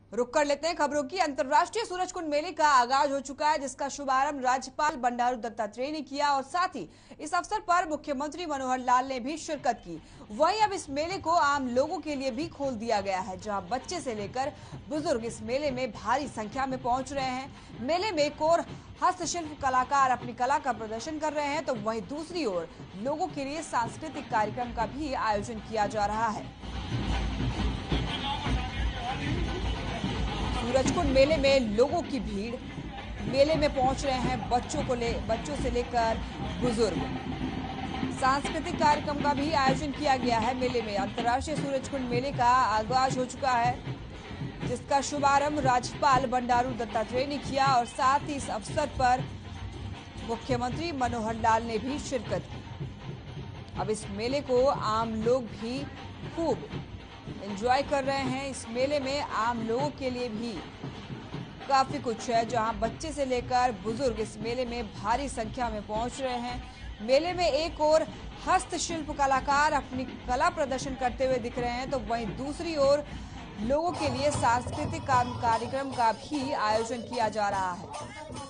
रुक कर लेते हैं खबरों की। अंतर्राष्ट्रीय सूरजकुंड मेले का आगाज हो चुका है, जिसका शुभारंभ राज्यपाल बंडारू दत्तात्रेय ने किया और साथ ही इस अवसर पर मुख्यमंत्री मनोहर लाल ने भी शिरकत की। वहीं अब इस मेले को आम लोगों के लिए भी खोल दिया गया है, जहां बच्चे से लेकर बुजुर्ग इस मेले में भारी संख्या में पहुंच रहे हैं। मेले में एक और हस्तशिल्प कलाकार अपनी कला का प्रदर्शन कर रहे हैं, तो वहीं दूसरी ओर लोगों के लिए सांस्कृतिक कार्यक्रम का भी आयोजन किया जा रहा है। सूरजकुंड मेले में लोगों की भीड़, मेले में पहुंच रहे हैं बच्चों से लेकर बुजुर्ग। सांस्कृतिक कार्यक्रम का भी आयोजन किया गया है। मेले में अंतर्राष्ट्रीय सूरजकुंड मेले का आगाज हो चुका है, जिसका शुभारंभ राज्यपाल बंडारू दत्तात्रेय ने किया और साथ ही इस अवसर पर मुख्यमंत्री मनोहर लाल ने भी शिरकत की। अब इस मेले को आम लोग भी खूब एंजॉय कर रहे हैं। इस मेले में आम लोगों के लिए भी काफी कुछ है, जहां बच्चे से लेकर बुजुर्ग इस मेले में भारी संख्या में पहुंच रहे हैं। मेले में एक और हस्तशिल्प कलाकार अपनी कला प्रदर्शन करते हुए दिख रहे हैं, तो वहीं दूसरी ओर लोगों के लिए सांस्कृतिक कार्यक्रम का भी आयोजन किया जा रहा है।